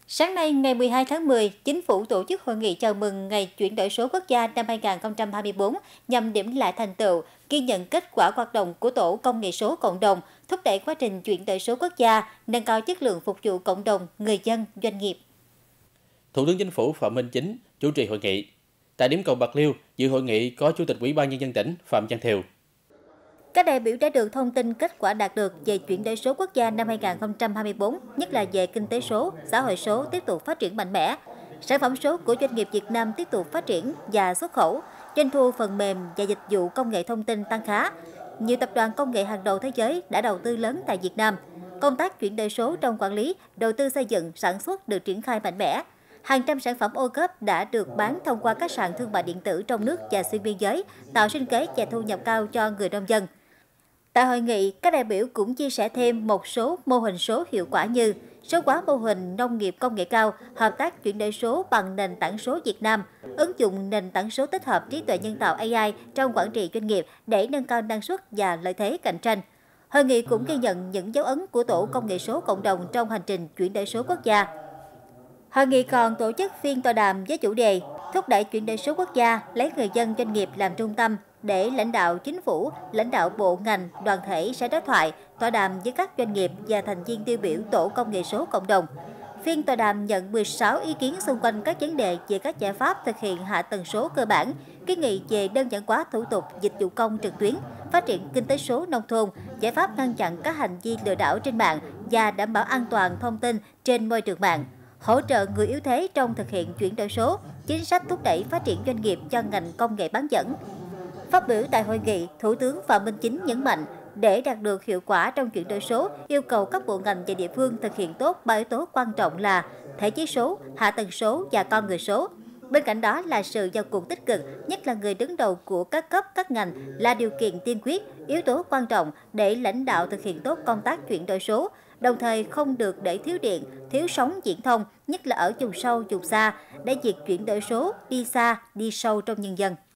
Sáng nay, ngày 12 tháng 10, Chính phủ tổ chức hội nghị chào mừng Ngày chuyển đổi số quốc gia năm 2024 nhằm điểm lại thành tựu, ghi nhận kết quả hoạt động của Tổ công nghệ số cộng đồng, thúc đẩy quá trình chuyển đổi số quốc gia, nâng cao chất lượng phục vụ cộng đồng, người dân, doanh nghiệp. Thủ tướng Chính phủ Phạm Minh Chính chủ trì hội nghị. Tại điểm cầu Bạc Liêu, dự hội nghị có Chủ tịch Ủy ban Nhân dân tỉnh Phạm Văn Thiều. Các đại biểu đã được thông tin kết quả đạt được về chuyển đổi số quốc gia năm 2024, nhất là về kinh tế số, xã hội số tiếp tục phát triển mạnh mẽ. Sản phẩm số của doanh nghiệp Việt Nam tiếp tục phát triển và xuất khẩu, doanh thu phần mềm và dịch vụ công nghệ thông tin tăng khá. Nhiều tập đoàn công nghệ hàng đầu thế giới đã đầu tư lớn tại Việt Nam. Công tác chuyển đổi số trong quản lý, đầu tư xây dựng, sản xuất được triển khai mạnh mẽ. Hàng trăm sản phẩm ô cốp đã được bán thông qua các sàn thương mại điện tử trong nước và xuyên biên giới, tạo sinh kế và thu nhập cao cho người nông dân. Tại hội nghị, các đại biểu cũng chia sẻ thêm một số mô hình số hiệu quả như số hóa mô hình nông nghiệp công nghệ cao, hợp tác chuyển đổi số bằng nền tảng số Việt Nam, ứng dụng nền tảng số tích hợp trí tuệ nhân tạo AI trong quản trị doanh nghiệp để nâng cao năng suất và lợi thế cạnh tranh. Hội nghị cũng ghi nhận những dấu ấn của Tổ công nghệ số cộng đồng trong hành trình chuyển đổi số quốc gia. Hội nghị còn tổ chức phiên tọa đàm với chủ đề thúc đẩy chuyển đổi số quốc gia, lấy người dân doanh nghiệp làm trung tâm để lãnh đạo chính phủ, lãnh đạo bộ ngành, đoàn thể sẽ đối thoại, tọa đàm với các doanh nghiệp và thành viên tiêu biểu Tổ công nghệ số cộng đồng. Phiên tọa đàm nhận 16 ý kiến xung quanh các vấn đề về các giải pháp thực hiện hạ tầng số cơ bản, kiến nghị về đơn giản hóa thủ tục dịch vụ công trực tuyến, phát triển kinh tế số nông thôn, giải pháp ngăn chặn các hành vi lừa đảo trên mạng và đảm bảo an toàn thông tin trên môi trường mạng, hỗ trợ người yếu thế trong thực hiện chuyển đổi số, chính sách thúc đẩy phát triển doanh nghiệp cho ngành công nghệ bán dẫn. Phát biểu tại hội nghị, Thủ tướng Phạm Minh Chính nhấn mạnh, để đạt được hiệu quả trong chuyển đổi số, yêu cầu các bộ ngành và địa phương thực hiện tốt 3 yếu tố quan trọng là thể chế số, hạ tầng số và con người số. Bên cạnh đó là sự vào cuộc tích cực, nhất là người đứng đầu của các cấp, các ngành là điều kiện tiên quyết, yếu tố quan trọng để lãnh đạo thực hiện tốt công tác chuyển đổi số, đồng thời không được để thiếu điện, thiếu sóng viễn thông, nhất là ở vùng sâu, vùng xa, để việc chuyển đổi số đi xa, đi sâu trong nhân dân.